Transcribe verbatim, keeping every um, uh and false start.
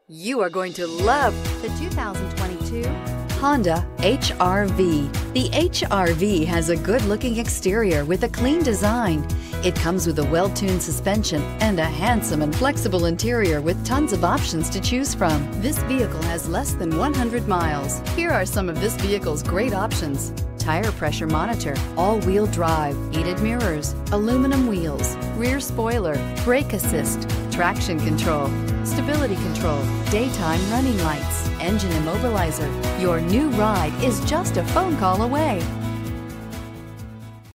You are going to love the two thousand twenty-two Honda H R V. The H R V has a good-looking exterior with a clean design. It comes with a well-tuned suspension and a handsome and flexible interior with tons of options to choose from. This vehicle has less than one hundred miles. Here are some of this vehicle's great options: tire pressure monitor, all-wheel drive, heated mirrors, aluminum wheels, rear spoiler, brake assist, traction control, stability control, daytime running lights, engine immobilizer. Your new ride is just a phone call away.